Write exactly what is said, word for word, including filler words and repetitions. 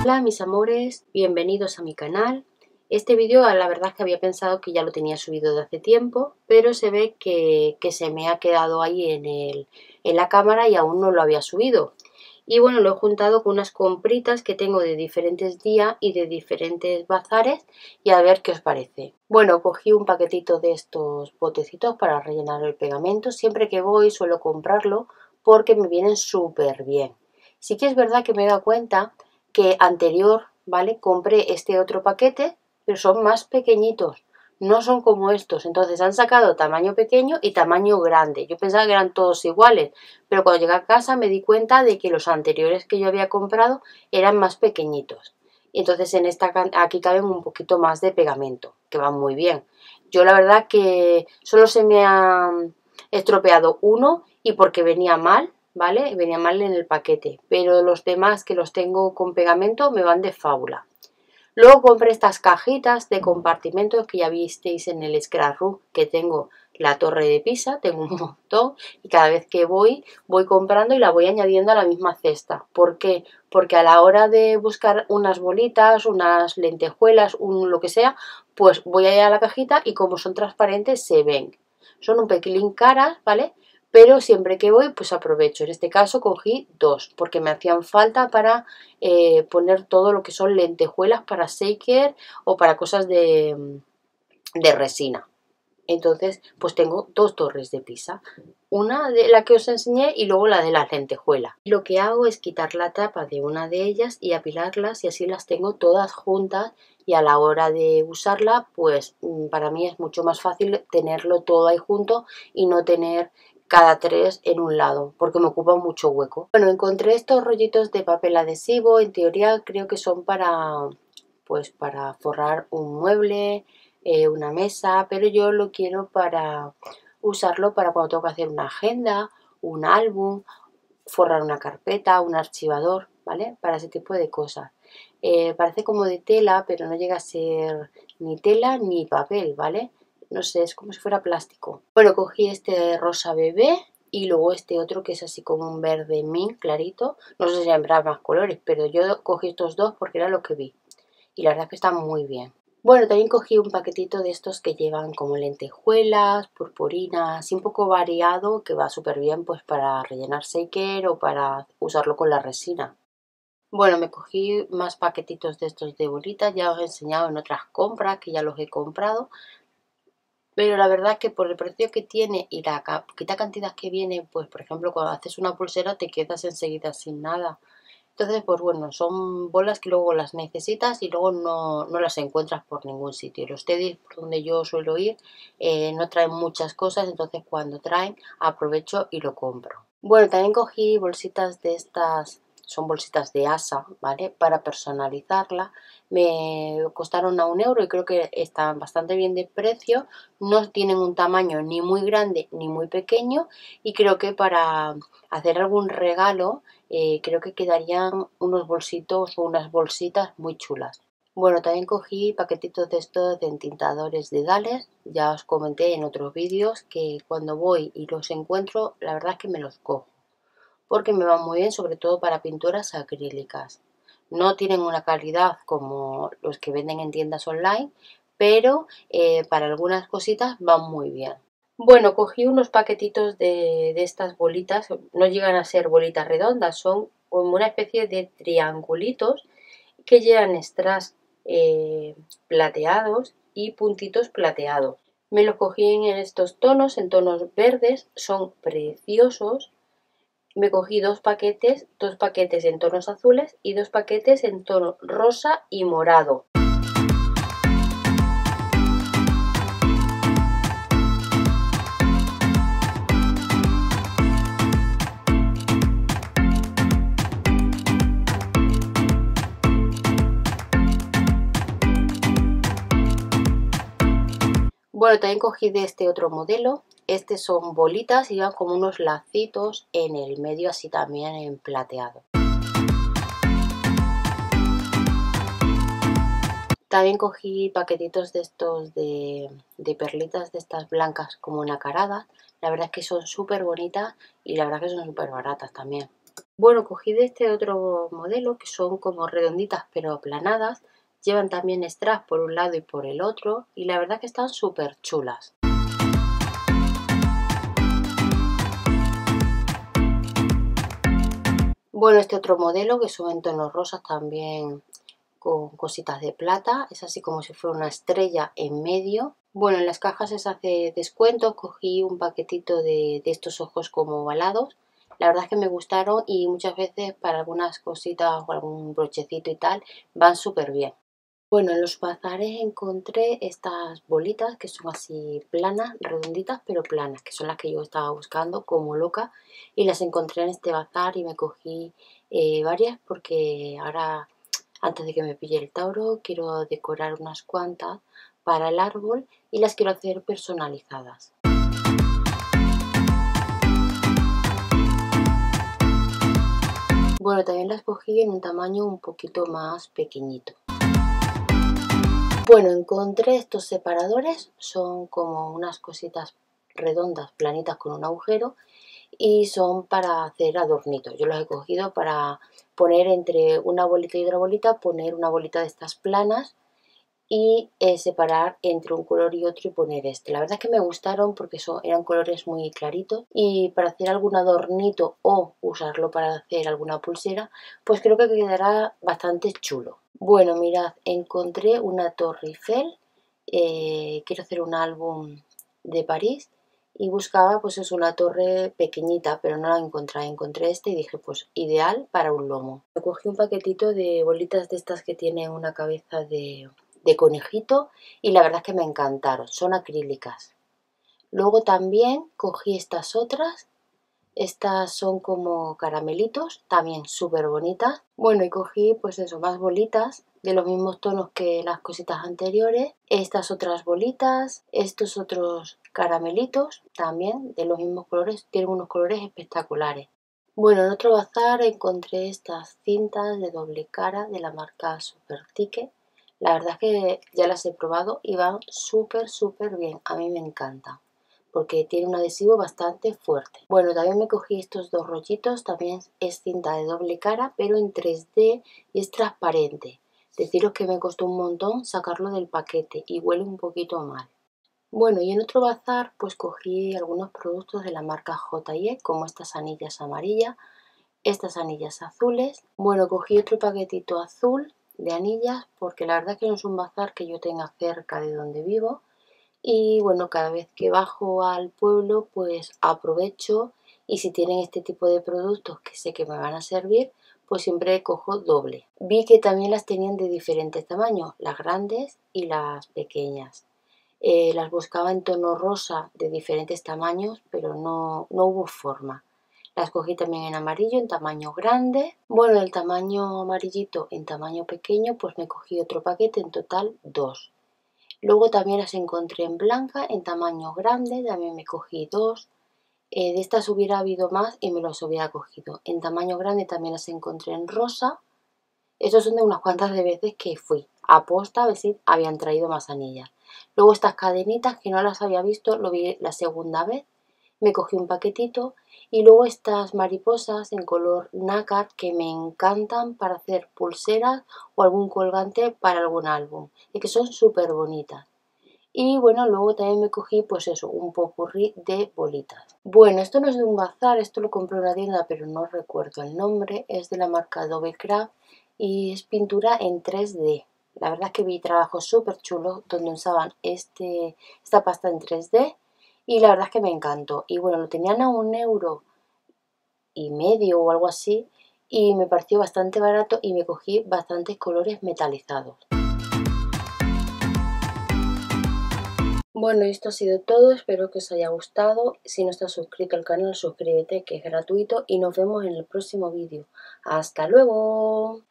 Hola mis amores, bienvenidos a mi canal. Este vídeo la verdad es que había pensado que ya lo tenía subido de hace tiempo, pero se ve que, que se me ha quedado ahí en, el, en la cámara y aún no lo había subido. Y bueno, lo he juntado con unas compritas que tengo de diferentes días y de diferentes bazares y a ver qué os parece. Bueno, cogí un paquetito de estos botecitos para rellenar el pegamento. Siempre que voy suelo comprarlo porque me vienen súper bien. Sí que es verdad que me he dado cuenta que anterior, ¿vale? Compré este otro paquete, pero son más pequeñitos, no son como estos. Entonces han sacado tamaño pequeño y tamaño grande. Yo pensaba que eran todos iguales, pero cuando llegué a casa me di cuenta de que los anteriores que yo había comprado eran más pequeñitos. Y entonces en esta aquí caben un poquito más de pegamento, que va muy bien. Yo la verdad que solo se me ha estropeado uno y porque venía mal, ¿vale? Venía mal en el paquete, pero los demás que los tengo con pegamento me van de fábula. Luego compré estas cajitas de compartimentos que ya visteis en el Scrapbook, que tengo la Torre de Pisa, tengo un montón y cada vez que voy, voy comprando y la voy añadiendo a la misma cesta. ¿Por qué? Porque a la hora de buscar unas bolitas, unas lentejuelas, un lo que sea, pues voy a ir a la cajita y como son transparentes se ven. Son un pelín caras, ¿vale? Pero siempre que voy pues aprovecho. En este caso cogí dos porque me hacían falta para eh, poner todo lo que son lentejuelas para shaker o para cosas de, de resina. Entonces pues tengo dos torres de Pisa, una de la que os enseñé y luego la de las lentejuelas. Lo que hago es quitar la tapa de una de ellas y apilarlas y así las tengo todas juntas y a la hora de usarla pues para mí es mucho más fácil tenerlo todo ahí junto y no tener cada tres en un lado porque me ocupa mucho hueco. Bueno, encontré estos rollitos de papel adhesivo, en teoría creo que son para pues para forrar un mueble, eh, una mesa, pero yo lo quiero para usarlo para cuando tengo que hacer una agenda, un álbum, forrar una carpeta, un archivador, ¿vale? Para ese tipo de cosas. Eh, parece como de tela, pero no llega a ser ni tela ni papel, ¿vale? No sé, es como si fuera plástico. Bueno, cogí este rosa bebé y luego este otro que es así como un verde mint clarito. No sé si habrá más colores, pero yo cogí estos dos porque era lo que vi. Y la verdad es que están muy bien. Bueno, también cogí un paquetito de estos que llevan como lentejuelas, purpurinas y un poco variado que va súper bien pues para rellenar shaker o para usarlo con la resina. Bueno, me cogí más paquetitos de estos de bolitas, ya os he enseñado en otras compras que ya los he comprado. Pero la verdad es que por el precio que tiene y la poquita cantidad que viene, pues por ejemplo cuando haces una pulsera te quedas enseguida sin nada. Entonces, pues bueno, son bolas que luego las necesitas y luego no, no las encuentras por ningún sitio. Los teddies por donde yo suelo ir eh, no traen muchas cosas, entonces cuando traen aprovecho y lo compro. Bueno, también cogí bolsitas de estas, son bolsitas de asa, ¿vale? Para personalizarla. Me costaron a un euro y creo que están bastante bien de precio. No tienen un tamaño ni muy grande ni muy pequeño y creo que para hacer algún regalo eh, creo que quedarían unos bolsitos o unas bolsitas muy chulas. Bueno, también cogí paquetitos de estos de entintadores de Dales. Ya os comenté en otros vídeos que cuando voy y los encuentro, la verdad es que me los cojo. Porque me van muy bien, sobre todo para pinturas acrílicas. No tienen una calidad como los que venden en tiendas online, pero eh, para algunas cositas van muy bien. Bueno, cogí unos paquetitos de, de estas bolitas, no llegan a ser bolitas redondas, son como una especie de triangulitos que llevan strass eh, plateados y puntitos plateados. Me los cogí en estos tonos, en tonos verdes, son preciosos. Me cogí dos paquetes, dos paquetes en tonos azules y dos paquetes en tono rosa y morado. Bueno, también cogí de este otro modelo. Este son bolitas y llevan como unos lacitos en el medio, así también en plateado. También cogí paquetitos de estos de, de perlitas de estas blancas como nacaradas. La verdad es que son súper bonitas y la verdad es que son súper baratas también. Bueno, cogí de este otro modelo que son como redonditas pero aplanadas. Llevan también strass por un lado y por el otro y la verdad que están súper chulas. Bueno, este otro modelo que son en tonos rosas también con cositas de plata, es así como si fuera una estrella en medio. Bueno, en las cajas se hace descuento, cogí un paquetito de, de estos ojos como ovalados. La verdad es que me gustaron y muchas veces para algunas cositas o algún brochecito y tal van súper bien. Bueno, en los bazares encontré estas bolitas que son así planas, redonditas pero planas, que son las que yo estaba buscando como loca y las encontré en este bazar y me cogí eh, varias porque ahora, antes de que me pille el Tauro, quiero decorar unas cuantas para el árbol y las quiero hacer personalizadas. Bueno, también las cogí en un tamaño un poquito más pequeñito. Bueno, encontré estos separadores, son como unas cositas redondas, planitas con un agujero y son para hacer adornitos. Yo los he cogido para poner entre una bolita y otra bolita, poner una bolita de estas planas y eh, separar entre un color y otro y poner este. La verdad es que me gustaron porque son, eran colores muy claritos y para hacer algún adornito o usarlo para hacer alguna pulsera, pues creo que quedará bastante chulo. Bueno, mirad, encontré una Torre Eiffel, eh, quiero hacer un álbum de París y buscaba pues es una torre pequeñita, pero no la encontré, encontré este y dije pues ideal para un lomo. Me cogí un paquetito de bolitas de estas que tienen una cabeza de, de conejito y la verdad es que me encantaron, son acrílicas. Luego también cogí estas otras. Estas son como caramelitos, también súper bonitas. Bueno, y cogí pues eso, más bolitas de los mismos tonos que las cositas anteriores. Estas otras bolitas, estos otros caramelitos también de los mismos colores, tienen unos colores espectaculares. Bueno, en otro bazar encontré estas cintas de doble cara de la marca Super Ticket. La verdad es que ya las he probado y van súper súper bien, a mí me encantan porque tiene un adhesivo bastante fuerte. Bueno, también me cogí estos dos rollitos, también es cinta de doble cara, pero en tres D y es transparente. Deciros que me costó un montón sacarlo del paquete y huele un poquito mal. Bueno, y en otro bazar pues cogí algunos productos de la marca J y E, como estas anillas amarillas, estas anillas azules. Bueno, cogí otro paquetito azul de anillas porque la verdad que no es un bazar que yo tenga cerca de donde vivo. Y bueno, cada vez que bajo al pueblo pues aprovecho y si tienen este tipo de productos que sé que me van a servir, pues siempre cojo doble. Vi que también las tenían de diferentes tamaños, las grandes y las pequeñas. Eh, las buscaba en tono rosa de diferentes tamaños, pero no, no hubo forma. Las cogí también en amarillo, en tamaño grande. Bueno, el tamaño amarillito en tamaño pequeño, pues me cogí otro paquete, en total dos. Luego también las encontré en blanca, en tamaño grande, también me cogí dos. Eh, de estas hubiera habido más y me los hubiera cogido. En tamaño grande también las encontré en rosa. Estos son de unas cuantas de veces que fui a posta a ver si habían traído más anillas. Luego estas cadenitas que no las había visto, lo vi la segunda vez. Me cogí un paquetito y luego estas mariposas en color nácar que me encantan para hacer pulseras o algún colgante para algún álbum y que son súper bonitas. Y bueno, luego también me cogí pues eso, un popurrí de bolitas. Bueno, esto no es de un bazar, esto lo compré en una tienda pero no recuerdo el nombre, es de la marca Double Craft y es pintura en tres D. La verdad es que vi trabajos súper chulos donde usaban este, esta pasta en tres D y la verdad es que me encantó. Y bueno, lo tenían a un euro y medio o algo así y me pareció bastante barato y me cogí bastantes colores metalizados. Bueno, esto ha sido todo, espero que os haya gustado. Si no estás suscrito al canal, suscríbete que es gratuito y nos vemos en el próximo vídeo. ¡Hasta luego!